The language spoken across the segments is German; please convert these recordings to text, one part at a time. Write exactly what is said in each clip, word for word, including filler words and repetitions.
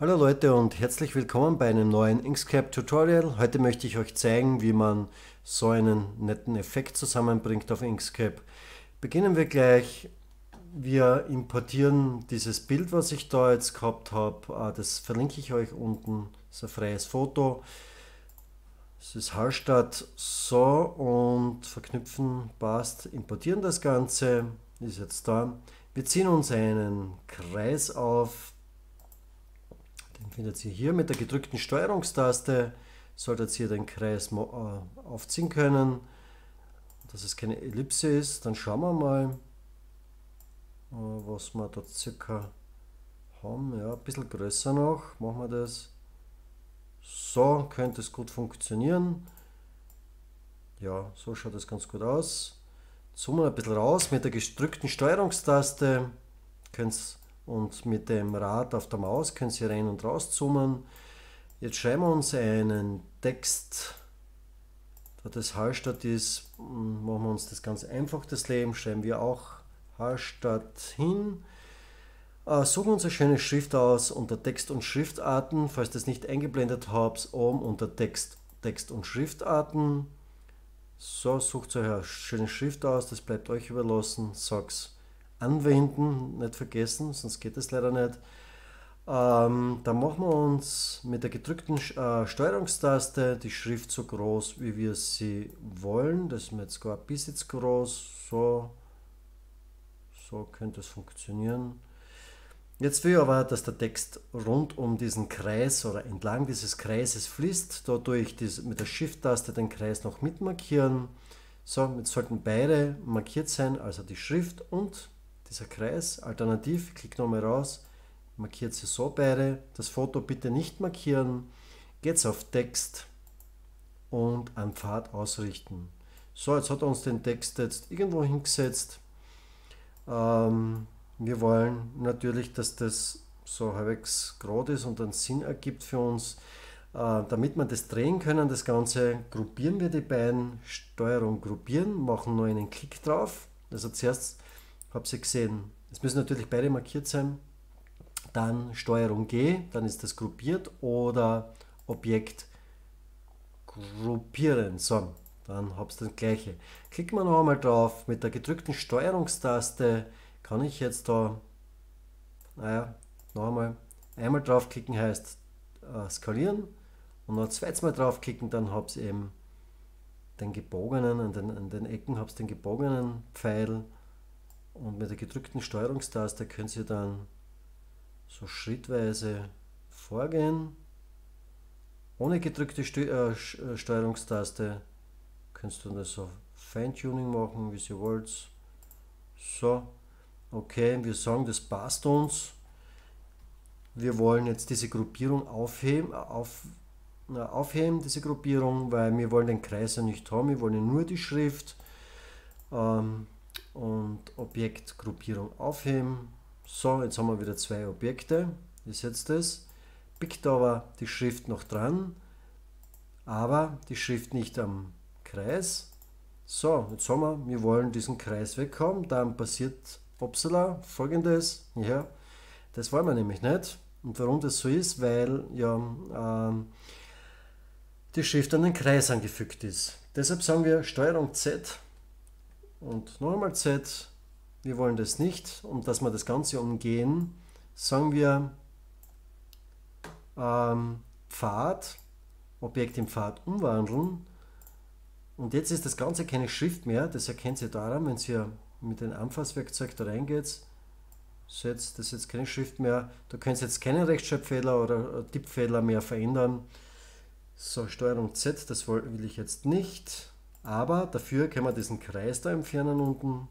Hallo Leute und herzlich willkommen bei einem neuen Inkscape Tutorial. Heute möchte ich euch zeigen, wie man so einen netten Effekt zusammenbringt auf Inkscape. Beginnen wir gleich. Wir importieren dieses Bild, was ich da jetzt gehabt habe. Das verlinke ich euch unten. Das ist ein freies Foto. Das ist Hallstatt. So, und verknüpfen passt. Importieren das Ganze. Ist jetzt da. Wir ziehen uns einen Kreis auf. Den findet ihr hier mit der gedrückten Steuerungstaste. Solltet ihr den Kreis aufziehen können, dass es keine Ellipse ist. Dann schauen wir mal, was wir da circa haben. Ja, ein bisschen größer noch. Machen wir das. So könnte es gut funktionieren. Ja, so schaut es ganz gut aus. Zoomen ein bisschen raus mit der gedrückten Steuerungstaste. Könnt Und mit dem Rad auf der Maus können Sie rein und raus zoomen. Jetzt schreiben wir uns einen Text, da das Hallstatt ist, machen wir uns das ganz einfach, das Leben, schreiben wir auch Hallstatt hin. Suchen uns eine schöne Schrift aus unter Text und Schriftarten, falls ihr das nicht eingeblendet habt, oben unter Text, Text und Schriftarten. So, sucht euch eine schöne Schrift aus, das bleibt euch überlassen, sag's anwenden, nicht vergessen, sonst geht es leider nicht. Ähm, dann machen wir uns mit der gedrückten äh, Steuerungstaste die Schrift so groß, wie wir sie wollen. Das ist mir jetzt gar ein bisschen zu groß. So, so könnte es funktionieren. Jetzt will ich aber, dass der Text rund um diesen Kreis oder entlang dieses Kreises fließt. Da tue ich das mit der Shift-Taste den Kreis noch mitmarkieren. So, jetzt sollten beide markiert sein, also die Schrift und dieser Kreis. Alternativ, klick nochmal raus, markiert sie so beide. Das Foto bitte nicht markieren. Geht's auf Text und an Pfad ausrichten. So, jetzt hat er uns den Text jetzt irgendwo hingesetzt. Ähm, wir wollen natürlich, dass das so halbwegs gerade ist und einen Sinn ergibt für uns. Äh, damit wir das drehen können, das Ganze, gruppieren wir die beiden. Steuerung gruppieren, machen nur einen Klick drauf. Also zuerst habt ihr gesehen, es müssen natürlich beide markiert sein. Dann Steuerung G, dann ist das gruppiert, oder Objekt gruppieren. So, dann habt ihr das gleiche. Klicken wir noch einmal drauf. Mit der gedrückten Steuerungstaste kann ich jetzt da, naja, noch einmal, einmal draufklicken heißt äh, skalieren und noch ein zweites Mal draufklicken, dann habt ihr eben den gebogenen, an den, an den Ecken habt ihr den gebogenen Pfeil. Und mit der gedrückten Steuerungstaste könnt ihr dann so schrittweise vorgehen. Ohne gedrückte Steuerungstaste könnt ihr das so Feintuning machen, wie ihr wollt. So, okay, wir sagen, das passt uns. Wir wollen jetzt diese Gruppierung aufheben, auf, na, aufheben, diese Gruppierung, weil wir wollen den Kreis ja nicht haben, wir wollen nur die Schrift. Ähm, und Objektgruppierung aufheben. So, jetzt haben wir wieder zwei Objekte. Ist jetzt das. Pickt aber die Schrift noch dran, aber die Schrift nicht am Kreis. So, jetzt haben wir, wir wollen diesen Kreis weghaben. Dann passiert upsala, folgendes. Ja, das wollen wir nämlich nicht. Und warum das so ist, weil ja ähm, die Schrift an den Kreis angefügt ist. Deshalb sagen wir Steuerung Z und nochmal Z. Wir wollen das nicht. Und dass wir das Ganze umgehen, sagen wir ähm, Pfad, Objekt im Pfad umwandeln. Und jetzt ist das Ganze keine Schrift mehr. Das erkennt ihr daran, wenn ihr mit dem Anfasswerkzeug da reingeht. So, jetzt, das ist jetzt keine Schrift mehr. Da könnt ihr jetzt keinen Rechtschreibfehler oder Tippfehler mehr verändern. So, Steuerung Z, das will ich jetzt nicht. Aber dafür können wir diesen Kreis da entfernen unten.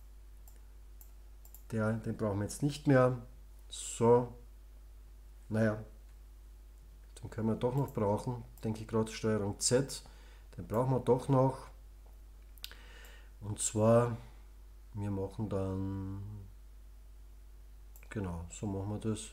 Der, den brauchen wir jetzt nicht mehr. So, naja, den können wir doch noch brauchen. Denke ich gerade, Steuerung Z, den brauchen wir doch noch. Und zwar, wir machen dann, genau, so machen wir das.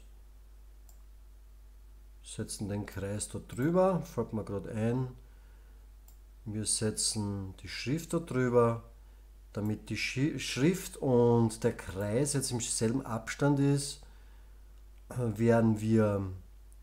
Setzen den Kreis da drüber, fällt mir gerade ein. Wir setzen die Schrift da drüber, damit die Schrift und der Kreis jetzt im selben Abstand ist, werden wir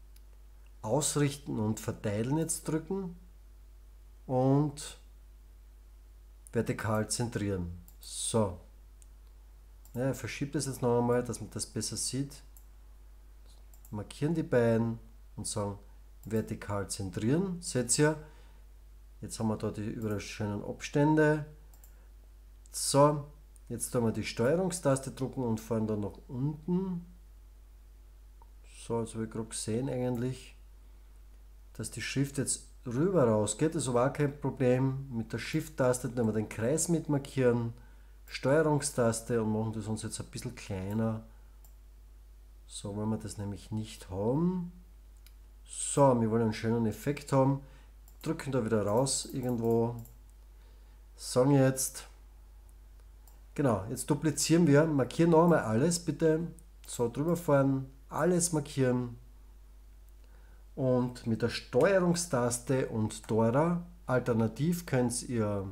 Ausrichten und Verteilen jetzt drücken und vertikal zentrieren. So. Ja, ich verschiebe das jetzt noch einmal, dass man das besser sieht. Markieren die beiden und sagen vertikal zentrieren. Seht ihr? Jetzt haben wir da die überall schönen Abstände. So, jetzt tun wir die Steuerungstaste drücken und fahren dann nach unten. So, jetzt habe ich gerade gesehen eigentlich, dass die Schrift jetzt rüber rausgeht. Das war auch kein Problem. Mit der Shift-Taste nehmen wir den Kreis mit markieren, Steuerungstaste und machen das uns jetzt ein bisschen kleiner. So, wenn wir das nämlich nicht haben. So, wir wollen einen schönen Effekt haben. Drücken da wieder raus irgendwo. Sagen jetzt, genau, jetzt duplizieren wir, markieren noch einmal alles, bitte. So, drüber fahren, alles markieren. Und mit der Steuerungstaste und Dora, alternativ könnt ihr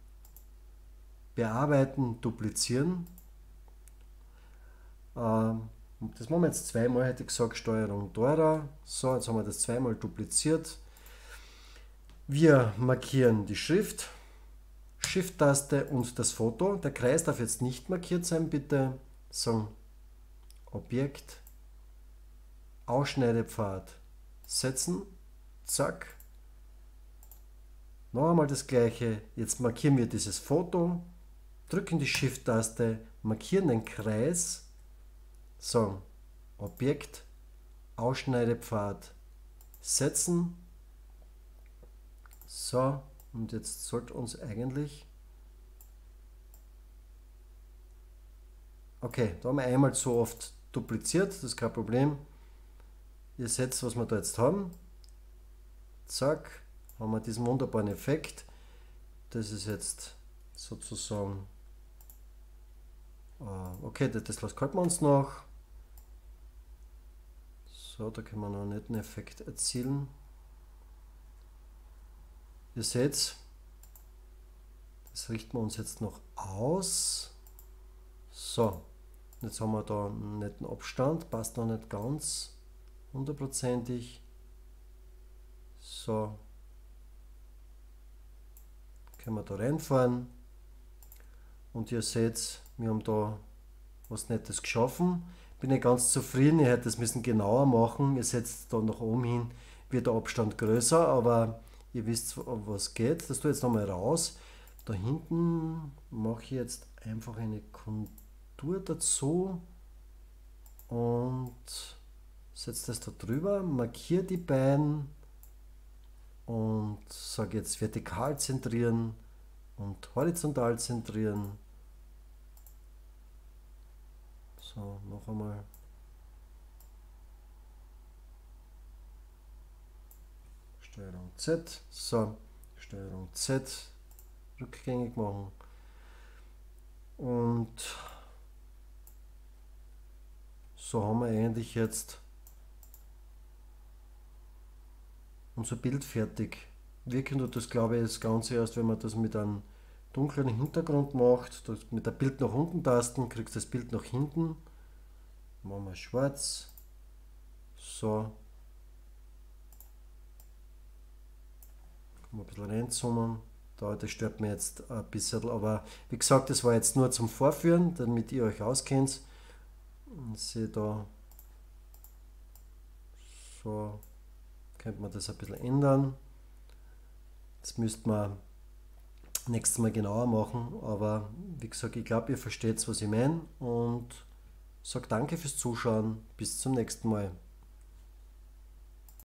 bearbeiten, duplizieren. Ähm, das machen wir jetzt zweimal, hätte ich gesagt, Steuerung Dora. So, jetzt haben wir das zweimal dupliziert. Wir markieren die Schrift, Shift-Taste und das Foto. Der Kreis darf jetzt nicht markiert sein, bitte. Sagen Objekt, Ausschneidepfad setzen, zack. Noch einmal das gleiche, jetzt markieren wir dieses Foto, drücken die Shift-Taste, markieren den Kreis, sagen Objekt, Ausschneidepfad setzen. So, und jetzt sollte uns eigentlich, okay, da haben wir einmal zu oft dupliziert, das ist kein Problem. Ihr seht, was wir da jetzt haben. Zack, haben wir diesen wunderbaren Effekt. Das ist jetzt sozusagen, okay, das, das halten wir uns noch. So, da können wir noch einen netten Effekt erzielen. Ihr seht, das richten wir uns jetzt noch aus. So, jetzt haben wir da einen netten Abstand, passt noch nicht ganz hundertprozentig. So, können wir da reinfahren und ihr seht, wir haben da was Nettes geschaffen. Bin ich ganz zufrieden, ihr hättet das müssen genauer machen. Ihr seht da nach oben hin, wird der Abstand größer, aber ihr wisst, was geht. Das tue ich jetzt nochmal raus. Da hinten mache ich jetzt einfach eine Kontur dazu und setze das da drüber, markiere die beiden und sage jetzt vertikal zentrieren und horizontal zentrieren. So, noch einmal. Steuerung Z, so, Steuerung Z, rückgängig machen und so haben wir eigentlich jetzt unser Bild fertig. Wirken tut das, glaube ich, das Ganze erst, wenn man das mit einem dunklen Hintergrund macht. Das mit der Bild nach unten Tasten kriegst du das Bild nach hinten. Machen wir schwarz. So. Ein bisschen reinzoomen. Da, das stört mir jetzt ein bisschen, aber wie gesagt, das war jetzt nur zum Vorführen, damit ihr euch auskennt. Und sehe da, so könnte man das ein bisschen ändern. Das müsste man nächstes Mal genauer machen, aber wie gesagt, ich glaube, ihr versteht, was ich meine und sage danke fürs Zuschauen. Bis zum nächsten Mal.